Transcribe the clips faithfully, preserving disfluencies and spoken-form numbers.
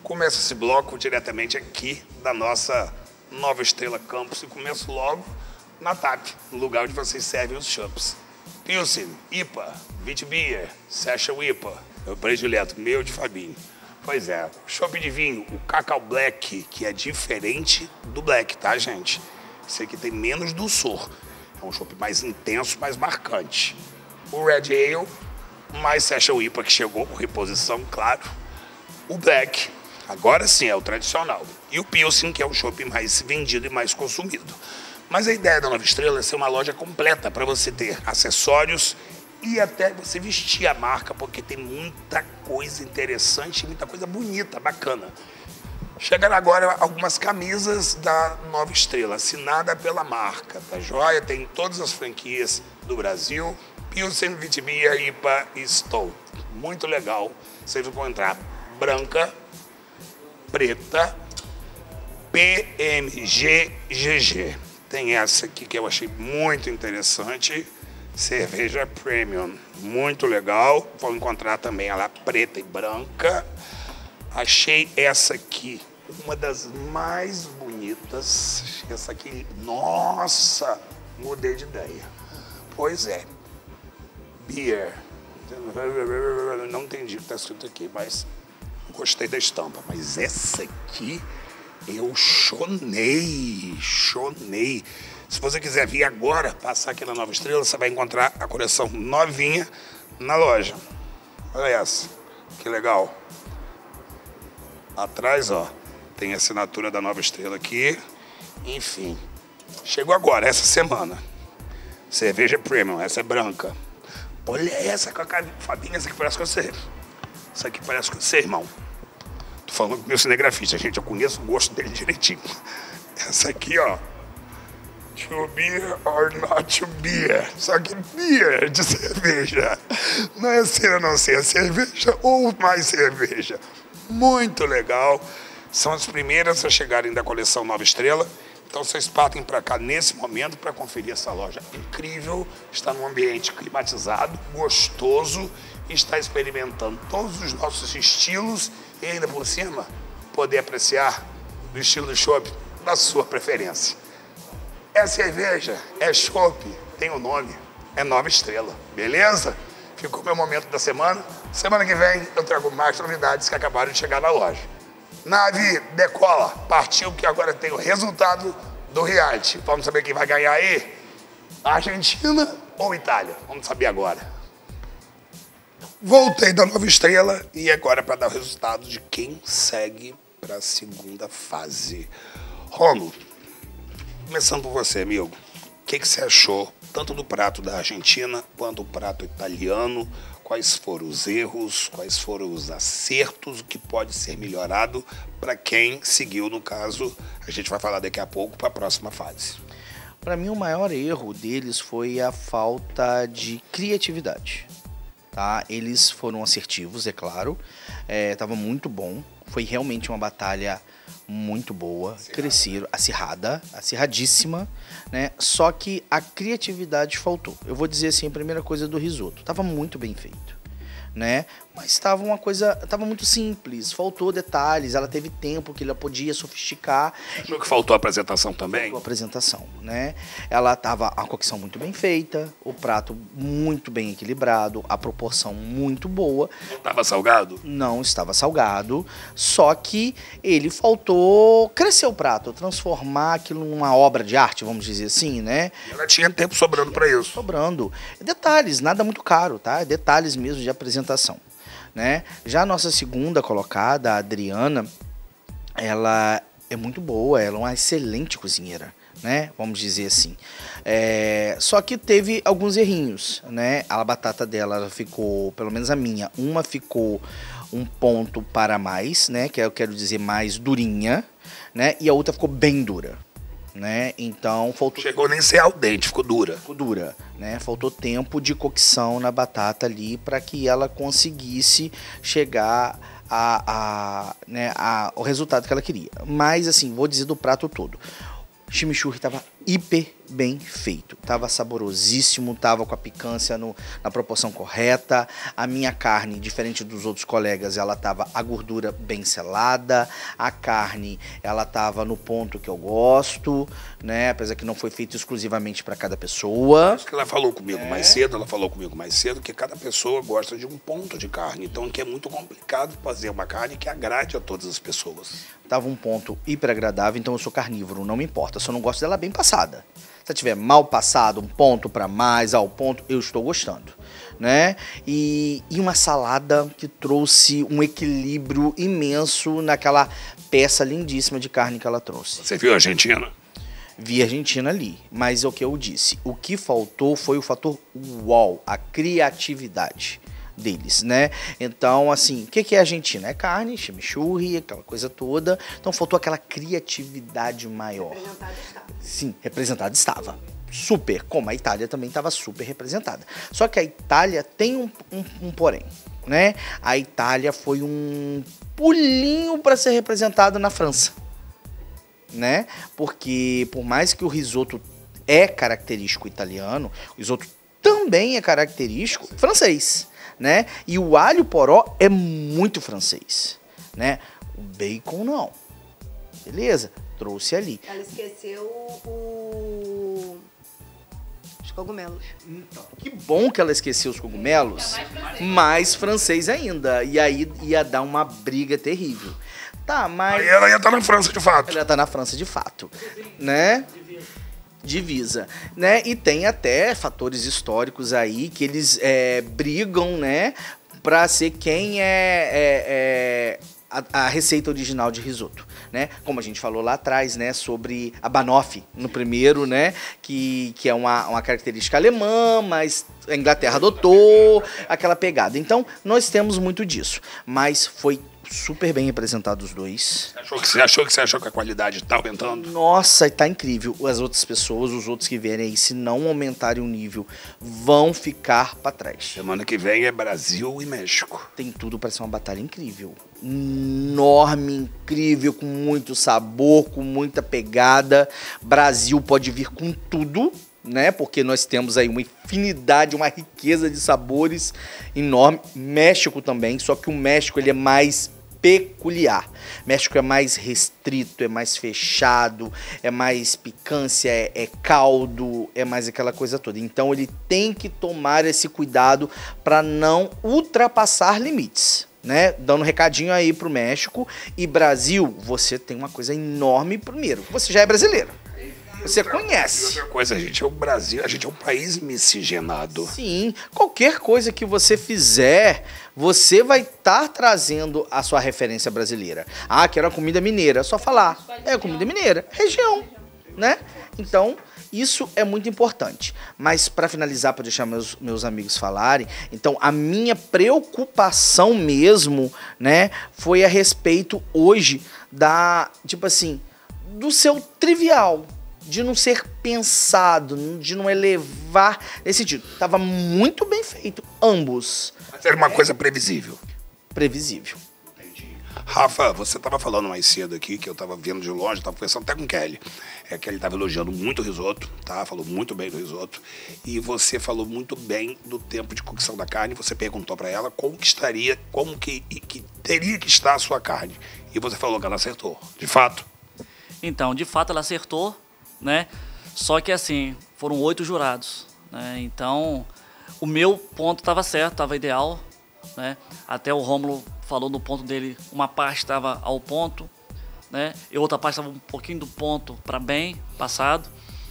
Começa esse bloco diretamente aqui da nossa Nova Estrela Campus e começo logo na T A P, no lugar onde vocês servem os chopps. Pilsen, I P A, Witbier, Session I P A, meu predileto, meu de Fabinho. Pois é, chopp de vinho, o Cacau Black, que é diferente do Black, tá, gente? Esse aqui tem menos dulçor. É um chopp mais intenso, mais marcante. O Red Ale, mais Session I P A que chegou com reposição, claro. O Black, agora sim, é o tradicional. E o Pilsen, que é o chopp mais vendido e mais consumido. Mas a ideia da Nova Estrela é ser uma loja completa para você ter acessórios e até você vestir a marca, porque tem muita coisa interessante, muita coisa bonita, bacana. Chegaram agora algumas camisas da Nova Estrela, assinada pela marca, tá joia? Tem todas as franquias do Brasil, Pilsen, Witbier, I P A e Stoudt. Muito legal. Vocês vão encontrar branca, preta, P M G G G. Tem essa aqui que eu achei muito interessante, cerveja premium, muito legal. Vou encontrar também ela preta e branca. Achei essa aqui uma das mais bonitas. Essa aqui, nossa, mudei de ideia. Pois é, beer. Não entendi o que está escrito aqui, mas gostei da estampa. Mas essa aqui eu chonei, chonei. Se você quiser vir agora, passar aqui na Nova Estrela, você vai encontrar a coleção novinha na loja. Olha essa, que legal. Atrás, ó, tem a assinatura da Nova Estrela aqui. Enfim, chegou agora, essa semana. Cerveja premium, essa é branca. Olha essa com a cara, Fabinho, essa aqui parece com você. Essa aqui parece com você, irmão. Tô falando com o meu cinegrafista, gente, eu conheço o gosto dele direitinho. Essa aqui, ó. To beer or not to beer. Só que beer de cerveja. Não é ser ou não ser cerveja ou mais cerveja. Muito legal. São as primeiras a chegarem da coleção Nova Estrela. Então vocês partem para cá nesse momento para conferir essa loja incrível. Está num ambiente climatizado, gostoso. Está experimentando todos os nossos estilos e ainda por cima poder apreciar o estilo de chopp da sua preferência. É cerveja, é chopp, tem o um nome, é Nova Estrela, beleza? Ficou meu momento da semana. Semana que vem eu trago mais novidades que acabaram de chegar na loja. Nave, decola, partiu que agora tem o resultado do reality. Vamos saber quem vai ganhar aí? Argentina ou Itália? Vamos saber agora. Voltei da Nova Estrela e agora para dar o resultado de quem segue para a segunda fase. Rômulo, começando por você, amigo. O que, que você achou tanto do prato da Argentina quanto do prato italiano? Quais foram os erros, quais foram os acertos, o que pode ser melhorado para quem seguiu, no caso, a gente vai falar daqui a pouco, para a próxima fase. Para mim, o maior erro deles foi a falta de criatividade. Tá? Eles foram assertivos, é claro, estava é, muito bom, foi realmente uma batalha muito boa, acirrada. Cresceram, acirrada, acirradíssima, né? Só que a criatividade faltou. Eu vou dizer assim, a primeira coisa do risoto, estava muito bem feito, né? Mas estava uma coisa, estava muito simples, faltou detalhes, ela teve tempo que ela podia sofisticar. Achou que faltou a apresentação também? Faltou a apresentação, né? Ela estava a cocção muito bem feita, o prato muito bem equilibrado, a proporção muito boa. Não estava salgado? Não estava salgado, só que ele faltou crescer o prato, transformar aquilo numa obra de arte, vamos dizer assim, né? E ela tinha tempo sobrando para isso. Sobrando. Detalhes, nada muito caro, tá? Detalhes mesmo de apresentação. Né? Já a nossa segunda colocada, a Adriana, ela é muito boa, ela é uma excelente cozinheira, né? Vamos dizer assim. É, só que teve alguns errinhos, né? A batata dela ela ficou, pelo menos a minha, uma ficou um ponto para mais, né? Que eu quero dizer mais durinha, né? E a outra ficou bem dura. Né? Então faltou... Chegou nem ser al dente, ficou dura. Ficou dura, né? Faltou tempo de cocção na batata ali para que ela conseguisse chegar a, a, né, a, o resultado que ela queria. Mas assim, vou dizer do prato todo. O chimichurri estava hiper bem feito. Tava saborosíssimo, tava com a picância no, na proporção correta. A minha carne, diferente dos outros colegas, ela tava a gordura bem selada. A carne, ela tava no ponto que eu gosto, né? Apesar que não foi feito exclusivamente para cada pessoa. Acho que ela falou comigo é. mais cedo, ela falou comigo mais cedo que cada pessoa gosta de um ponto de carne. Então, que é muito complicado fazer uma carne que agrade a todas as pessoas. Tava um ponto hiper agradável, então eu sou carnívoro, não me importa. Só não gosto dela bem passada. Se tiver mal passado, um ponto para mais, ao ponto, eu estou gostando, né? E, e uma salada que trouxe um equilíbrio imenso naquela peça lindíssima de carne que ela trouxe. Você viu a Argentina? Vi a Argentina ali, mas é o que eu disse. O que faltou foi o fator uau, a criatividade deles, né? Então, assim, o que, que é Argentina? É carne, chimichurri, aquela coisa toda. Então, faltou aquela criatividade maior. Representado estava. Sim, representado estava. Super, como a Itália também estava super representada. Só que a Itália tem um, um, um porém, né? A Itália foi um pulinho para ser representado na França, né? Porque, por mais que o risoto é característico italiano, o risoto também é característico francês, né? E o alho poró é muito francês, né? O bacon não. Beleza? Trouxe ali. Ela esqueceu o... os cogumelos. Então, que bom que ela esqueceu os cogumelos, mais francês ainda. E aí ia dar uma briga terrível. Tá, mas... Aí ela ia estar na França de fato. Ela tá na França de fato, né? Divisa, né? E tem até fatores históricos aí que eles é, brigam, né? Pra ser quem é, é, é a, a receita original de risoto, né? Como a gente falou lá atrás, né? Sobre a banoffee no primeiro, né? Que, que é uma, uma característica alemã, mas a Inglaterra adotou aquela pegada. Então, nós temos muito disso, mas foi super bem representados os dois. Você achou que você achou que você achou que a qualidade tá aumentando? Nossa, tá incrível. As outras pessoas, os outros que vierem aí, se não aumentarem o nível, vão ficar para trás. Semana que vem é Brasil e México. Tem tudo para ser uma batalha incrível. Enorme, incrível, com muito sabor, com muita pegada. Brasil pode vir com tudo, né? Porque nós temos aí uma infinidade, uma riqueza de sabores enorme. México também, só que o México ele é mais peculiar. México é mais restrito, é mais fechado, é mais picância, é, é caldo, é mais aquela coisa toda. Então ele tem que tomar esse cuidado para não ultrapassar limites, né? Dando um recadinho aí pro México. E Brasil, você tem uma coisa enorme primeiro. Você já é brasileiro. Você conhece. E outra coisa, a gente é o Brasil, a gente é um país miscigenado. Sim, qualquer coisa que você fizer, você vai estar trazendo a sua referência brasileira. Ah, quero a comida mineira, só falar. É a comida mineira, região, né? Então, isso é muito importante. Mas para finalizar, para deixar meus, meus amigos falarem, então a minha preocupação mesmo, né, foi a respeito hoje da, tipo assim, do seu trivial, de não ser pensado, de não elevar nesse sentido. Tava muito bem feito, ambos. Mas era uma coisa previsível. Previsível. Entendi. Rafa, você estava falando mais cedo aqui, que eu estava vendo de longe, estava conversando até com o Kelly. É que ele estava elogiando muito o risoto, tá? Falou muito bem do risoto. E você falou muito bem do tempo de cocção da carne. Você perguntou para ela como que estaria, como que, que teria que estar a sua carne. E você falou que ela acertou. De fato? Então, de fato ela acertou, né? Só que assim, foram oito jurados, né? Então, o meu ponto estava certo, estava ideal, né? Até o Rômulo falou no ponto dele, uma parte estava ao ponto, né? E outra parte estava um pouquinho do ponto para bem passado.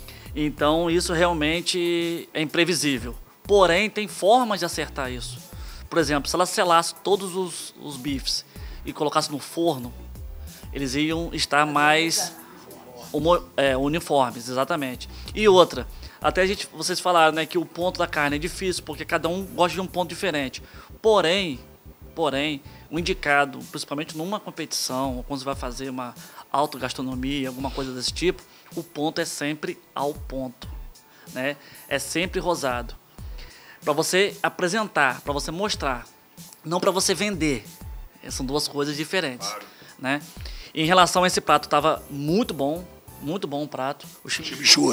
Então, isso realmente é imprevisível. Porém, tem formas de acertar isso. Por exemplo, se ela selasse todos os, os bifes e colocasse no forno, eles iam estar mais É, uniformes, exatamente. E outra, até a gente, vocês falaram, né, que o ponto da carne é difícil, porque cada um gosta de um ponto diferente. Porém, porém, o indicado, principalmente numa competição, ou quando você vai fazer uma autogastronomia, alguma coisa desse tipo, o ponto é sempre ao ponto, né? É sempre rosado. Para você apresentar, para você mostrar, não para você vender. São duas coisas diferentes, claro, né? Em relação a esse prato, estava muito bom. Muito bom o prato. O chimichurri.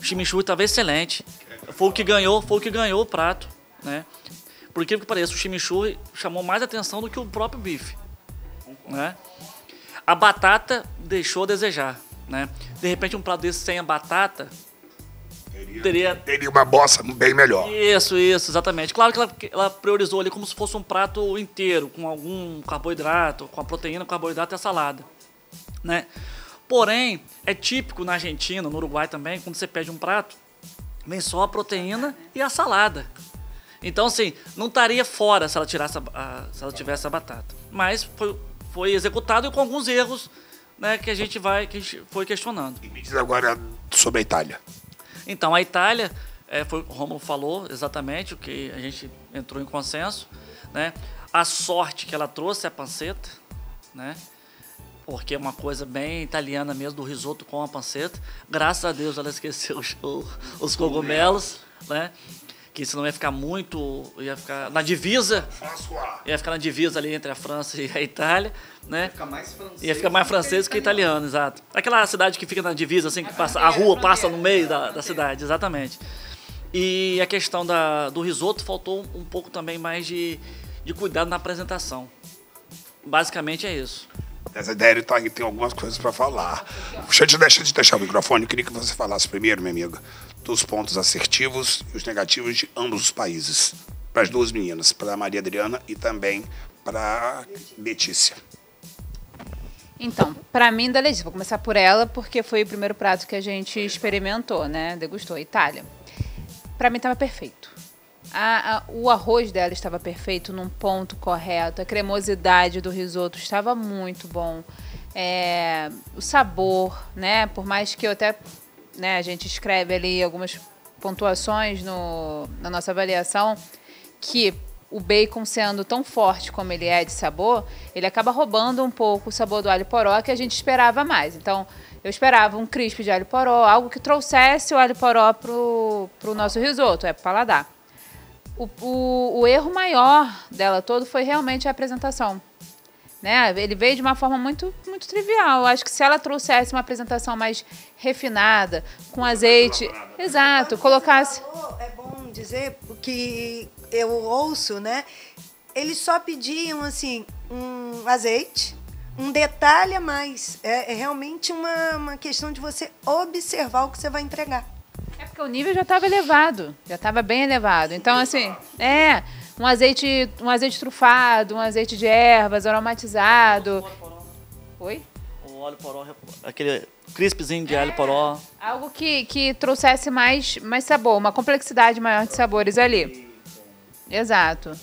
O chimichurri estava excelente. Foi o que ganhou, foi o que ganhou o prato, né? Por incrível que pareça, o chimichurri chamou mais atenção do que o próprio bife, né? A batata deixou a desejar, né? De repente, um prato desse sem a batata teria... Teria uma bossa bem melhor. Isso, isso, exatamente. Claro que ela, ela priorizou ali como se fosse um prato inteiro, com algum carboidrato, com a proteína, carboidrato e a salada, né? Porém, é típico na Argentina, no Uruguai também, quando você pede um prato, vem só a proteína e a salada. Então, assim, não estaria fora se ela, tirasse a, a, se ela tivesse a batata. Mas foi, foi executado com alguns erros, né, que a gente vai, que a gente foi questionando. E me diz agora sobre a Itália. Então, a Itália, é, foi, o Rômulo falou exatamente o que a gente entrou em consenso, né? A sorte que ela trouxe é a panceta, né? Porque é uma coisa bem italiana mesmo, do risoto com a panceta. Graças a Deus ela esqueceu os, os cogumelos, né? Que senão ia ficar muito, ia ficar na divisa, ia ficar na divisa ali entre a França e a Itália, né? Ia ficar mais francês, ia ficar mais francês que italiano, exato. Aquela cidade que fica na divisa, assim, que passa, a rua passa no meio da, da cidade, exatamente. E a questão da, do risoto, faltou um pouco também mais de, de cuidado na apresentação. Basicamente é isso. Desidério tá aí, tem algumas coisas para falar. Deixa eu te deixar, de deixar o microfone, eu queria que você falasse primeiro, minha amiga, dos pontos assertivos e os negativos de ambos os países. Para as duas meninas, para a Maria Adriana e também para a Letícia. Então, para mim, da Letícia, vou começar por ela, porque foi o primeiro prato que a gente experimentou, né? Degustou, Itália. Para mim, estava perfeito. A, a, o arroz dela estava perfeito, num ponto correto. A cremosidade do risoto estava muito bom. É, o sabor, né? Por mais que eu até, né, a gente escreve ali algumas pontuações no, na nossa avaliação, que o bacon sendo tão forte como ele é de sabor, ele acaba roubando um pouco o sabor do alho poró que a gente esperava mais. Então, eu esperava um crisp de alho poró, algo que trouxesse o alho poró pro, pro nosso risoto, é pro paladar. O, o, o erro maior dela todo foi realmente a apresentação. Né? Ele veio de uma forma muito, muito trivial. Eu acho que se ela trouxesse uma apresentação mais refinada, com azeite... Exato, colocasse... Falou, é bom dizer, porque eu ouço, né? Eles só pediam, assim, um azeite, um detalhe a mais. É, é realmente uma, uma questão de você observar o que você vai entregar. É porque o nível já estava elevado, já estava bem elevado. Então, assim, é um azeite, um azeite trufado, um azeite de ervas, aromatizado. Oi? O óleo poró, aquele crispzinho de é, alho poró. Algo que, que trouxesse mais, mais sabor, uma complexidade maior de sabores ali. Exato.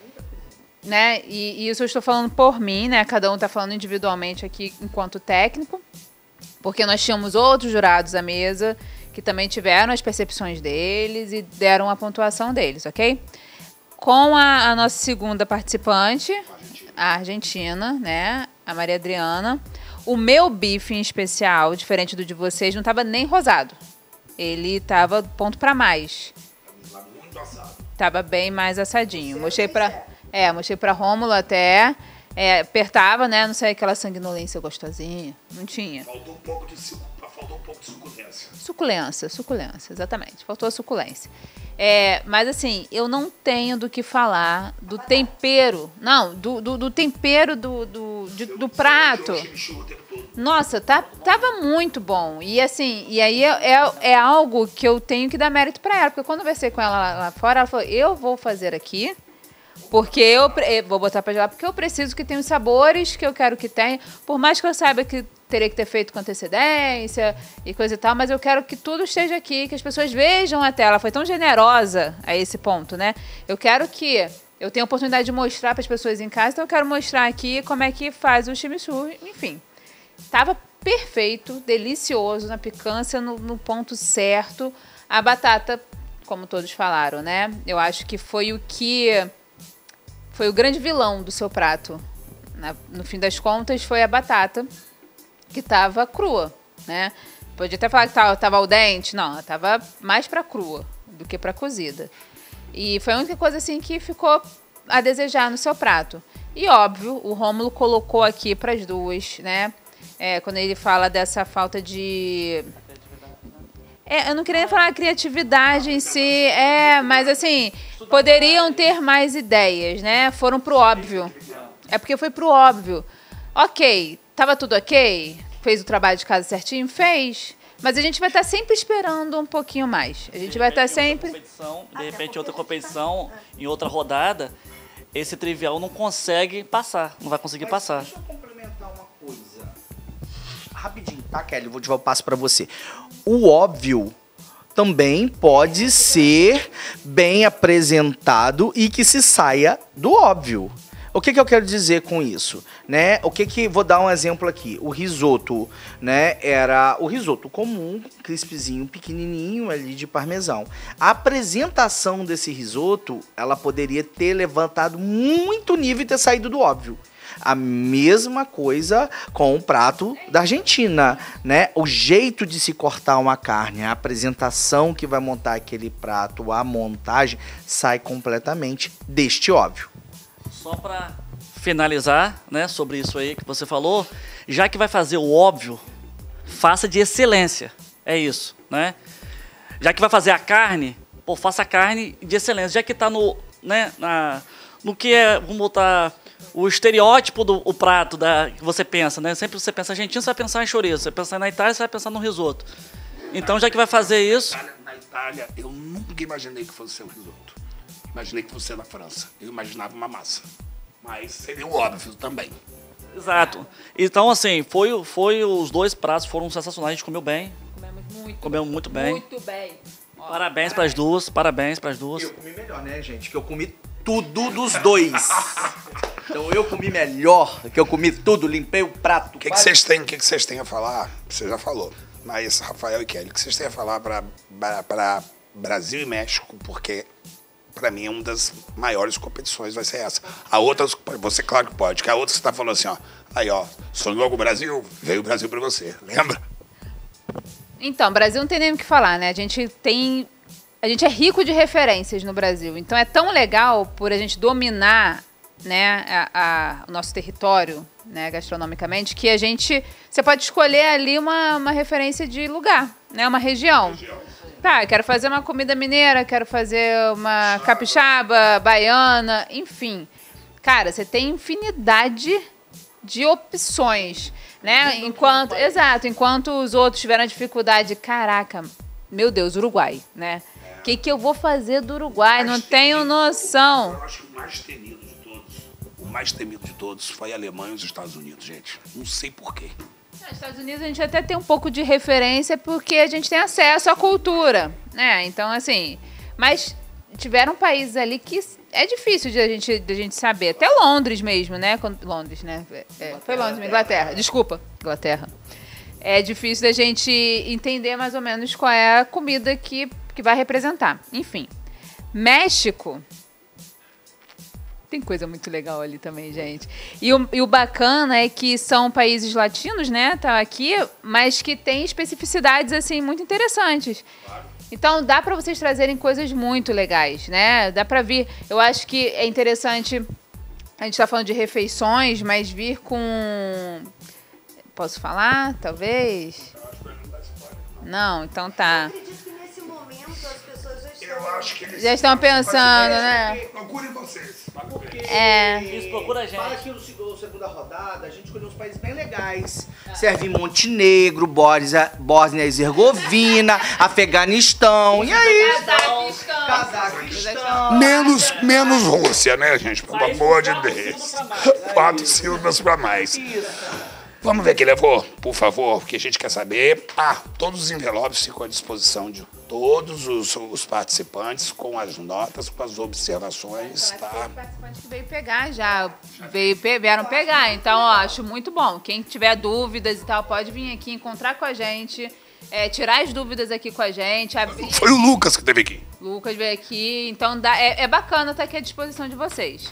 Né? E, e isso eu estou falando por mim, né? Cada um está falando individualmente aqui enquanto técnico, porque nós tínhamos outros jurados à mesa que também tiveram as percepções deles e deram a pontuação deles, ok? Com a, a nossa segunda participante, a Argentina, né? A Maria Adriana. O meu bife em especial, diferente do de vocês, não estava nem rosado. Ele estava ponto para mais. Tava bem mais assadinho. Mostrei para, é, mostrei para Rômulo até. É, apertava, né? Não sei, aquela sanguinolência gostosinha. Não tinha. Faltou um pouco de, faltou um pouco de suculência. Suculência, suculência, exatamente. Faltou a suculência. É, mas assim, eu não tenho do que falar do tempero. Não, do, do, do tempero do, do, de, do prato. Nossa, tá, tava muito bom. E assim, e aí é, é, é algo que eu tenho que dar mérito para ela. Porque quando eu conversei com ela lá, lá fora, ela falou, eu vou fazer aqui. Porque eu, eu vou botar para gelar, porque eu preciso que tenha os sabores que eu quero que tenha. Por mais que eu saiba que teria que ter feito com antecedência e coisa e tal, mas eu quero que tudo esteja aqui, que as pessoas vejam a tela. Ela foi tão generosa a esse ponto, né? Eu quero que eu tenha a oportunidade de mostrar para as pessoas em casa, então eu quero mostrar aqui como é que faz o chimichurri, enfim. Tava perfeito, delicioso, na picância, no, no ponto certo. A batata, como todos falaram, né? Eu acho que foi o que... Foi o grande vilão do seu prato. Na, no fim das contas, foi a batata, que estava crua, né? Podia até falar que estava al dente. Não, ela estava mais para crua do que para cozida. E foi a única coisa assim que ficou a desejar no seu prato. E, óbvio, o Rômulo colocou aqui para as duas, né? É, quando ele fala dessa falta de... É, eu não queria falar criatividade em si, é, mas assim, poderiam ter mais ideias, né? Foram pro óbvio. É porque foi pro óbvio. Ok, tava tudo ok? Fez o trabalho de casa certinho? Fez. Mas a gente vai estar sempre esperando um pouquinho mais. A gente vai estar sempre... De repente, outra competição, em outra rodada, esse trivial não consegue passar, não vai conseguir Mas passar. Deixa eu complementar uma coisa. Rapidinho, tá, Kelly? Vou te dar o passo pra você. O óbvio também pode ser bem apresentado e que se saia do óbvio. O que, que eu quero dizer com isso, né? O que que vou dar um exemplo aqui. O risoto, né? Era o risoto comum, crispzinho, pequenininho ali de parmesão. A apresentação desse risoto, ela poderia ter levantado muito nível e ter saído do óbvio. A mesma coisa com o prato da Argentina, né? O jeito de se cortar uma carne, a apresentação que vai montar aquele prato, a montagem, sai completamente deste óbvio. Só para finalizar, né, sobre isso aí que você falou, já que vai fazer o óbvio, faça de excelência. É isso, né? Já que vai fazer a carne, pô, faça a carne de excelência. Já que está no, né, na, no que é, vamos botar, o estereótipo do o prato da, que você pensa, né? Sempre você pensa Argentina, você vai pensar em chorizo. Você pensa na Itália, você vai pensar no risoto. Então, já que vai fazer isso... Na Itália, na Itália eu nunca imaginei que fosse ser um risoto. Imaginei que fosse na França. Eu imaginava uma massa. Mas seria o óbvio também. Exato. Então, assim, foi, foi os dois pratos foram sensacionais. A gente comeu bem. Comemos muito. Comeu muito bem. Muito bem. Ó, Parabéns para as duas. Parabéns para as duas. Eu comi melhor, né, gente? Que eu comi tudo dos dois. Então eu comi melhor, que eu comi tudo, limpei o prato. O que, que vocês têm, o que, que vocês têm a falar? Você já falou. Mas, Rafael e Kelly, o que vocês têm a falar para Brasil e México? Porque... Pra mim, uma das maiores competições vai ser essa. A outra, você claro que pode, que a outra você tá falando assim, ó. Aí, ó, sonhou com o Brasil, veio o Brasil pra você, lembra? Então, Brasil não tem nem o que falar, né? A gente tem... A gente é rico de referências no Brasil. Então, é tão legal por a gente dominar, né, a, a, o nosso território, né, gastronomicamente, que a gente... Você pode escolher ali uma, uma referência de lugar, né? Uma região. região. Tá, eu quero fazer uma comida mineira, quero fazer uma capixaba, baiana, enfim. Cara, você tem infinidade de opções, né? Enquanto, exato, enquanto os outros tiveram dificuldade, caraca, meu Deus, Uruguai, né? O que, que eu vou fazer do Uruguai? Não tenho noção. Eu acho que o mais temido de todos, o mais temido de todos foi a Alemanha e os Estados Unidos, gente. Não sei porquê. Nos Estados Unidos a gente até tem um pouco de referência porque a gente tem acesso à cultura, né? Então, assim, mas tiveram países ali que é difícil de a gente, de a gente saber. Até Londres mesmo, né? Quando, Londres, né? É, foi Londres, Inglaterra. Desculpa, Inglaterra. É difícil da gente entender mais ou menos qual é a comida que, que vai representar. Enfim, México... Tem coisa muito legal ali também, gente. E o, e o bacana é que são países latinos, né? Tá aqui, mas que tem especificidades, assim, muito interessantes. Então, dá para vocês trazerem coisas muito legais, né? Dá para vir... Eu acho que é interessante... A gente tá falando de refeições, mas vir com... Posso falar? Talvez? Não, então tá. Eu acho que eles já estão pensando, né? Procurem vocês. Porque É. Isso, procura a gente. Fala que no segundo, segunda rodada a gente escolheu uns países bem legais. Serve Montenegro, Bósnia, Bósnia e Herzegovina, Afeganistão. E aí? Cazaquistão. Cazaquistão. Menos, menos Rússia, né, gente? Pelo amor de Deus. Quatro sílabas pra mais. Vamos ver quem levou, por favor, porque a gente quer saber. Ah, todos os envelopes ficam à disposição de todos os, os participantes, com as notas, com as observações, tá? Tem participante que veio pegar já, veio, vieram pegar. Então, ó, acho muito bom. Quem tiver dúvidas e tal, pode vir aqui encontrar com a gente, é, tirar as dúvidas aqui com a gente. Abrir. Foi o Lucas que teve aqui. Lucas veio aqui, então dá, é, é bacana estar aqui à disposição de vocês. E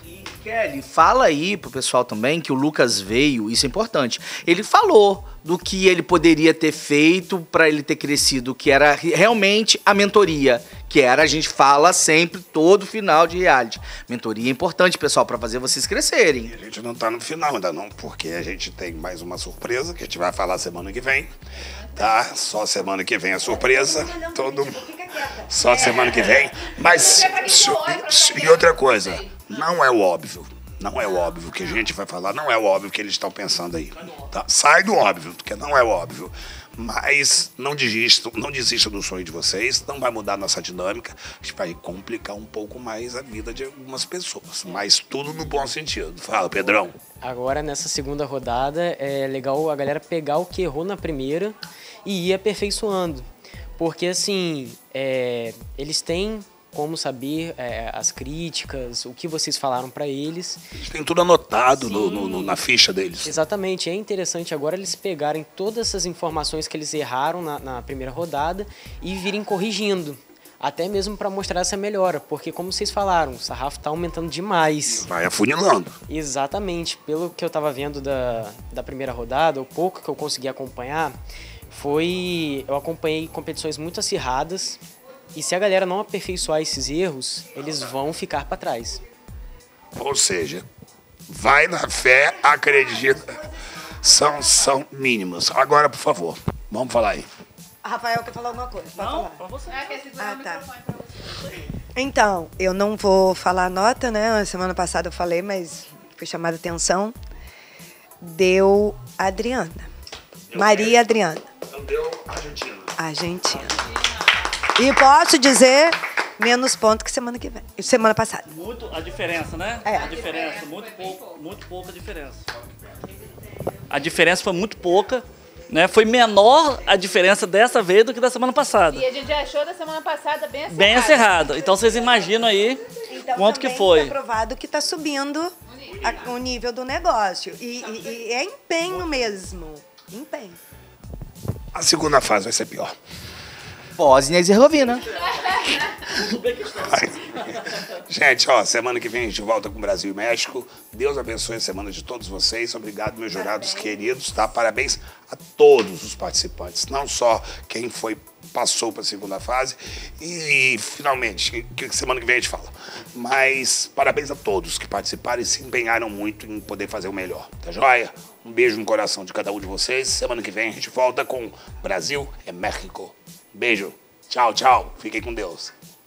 Kelly, fala aí pro pessoal também que o Lucas veio, isso é importante. Ele falou do que ele poderia ter feito para ele ter crescido, que era realmente a mentoria, que era, a gente fala sempre, todo final de reality. Mentoria é importante, pessoal, para fazer vocês crescerem. A gente não tá no final ainda não, porque a gente tem mais uma surpresa que a gente vai falar semana que vem, tá? Só semana que vem a surpresa. Todo... Só semana que vem. Mas, e outra coisa, não é o óbvio. Não é o óbvio que a gente vai falar, não é o óbvio que eles estão pensando aí. Tá? Sai do óbvio, porque não é o óbvio. Mas não desistam, não desistam do sonho de vocês, não vai mudar a nossa dinâmica, a gente vai complicar um pouco mais a vida de algumas pessoas, mas tudo no bom sentido. Fala, Pedrão. Agora, nessa segunda rodada, é legal a galera pegar o que errou na primeira e ir aperfeiçoando. Porque, assim, é, eles têm como saber é, as críticas, o que vocês falaram para eles. Eles têm tudo anotado no, no, no, na ficha deles. Exatamente. É interessante agora eles pegarem todas essas informações que eles erraram na, na primeira rodada e virem corrigindo. Até mesmo para mostrar essa melhora. Porque, como vocês falaram, o sarrafo está aumentando demais. Vai afunilando. Exatamente. Pelo que eu estava vendo da, da primeira rodada, o pouco que eu consegui acompanhar, foi... Eu acompanhei competições muito acirradas. E se a galera não aperfeiçoar esses erros, eles vão ficar para trás. Ou seja, vai na fé, acredita, são, são mínimos. Agora, por favor, vamos falar aí. Rafael quer falar alguma coisa? Pode Não, falar. pra você. Ah, tá. Então, eu não vou falar a nota, né? Semana passada eu falei, mas foi chamada atenção. Deu Adriana. Maria Adriana. Então deu Argentina. Argentina. E posso dizer, menos ponto que semana que vem. Semana passada. Muito a diferença, né? É. A diferença, muito pouco, muito pouca diferença. A diferença foi muito pouca, né? Foi menor a diferença dessa vez do que da semana passada. E a gente achou da semana passada bem acerrado. Bem acerrado. Então vocês imaginam aí Então, quanto que também foi. Está provado que está subindo a- o nível do negócio. E, e- e é empenho mesmo. Empenho. A segunda fase vai ser pior. Bósnia e Herzegovina. Gente, ó, semana que vem a gente volta com Brasil e México. Deus abençoe a semana de todos vocês. Obrigado, meus jurados queridos, tá? Parabéns a todos os participantes, não só quem foi, passou para a segunda fase. E, e finalmente, que, que semana que vem a gente fala. Mas parabéns a todos que participaram e se empenharam muito em poder fazer o melhor. Tá joia? Um beijo no coração de cada um de vocês. Semana que vem a gente volta com Brasil e México. Beijo. Tchau, tchau. Fiquem com Deus.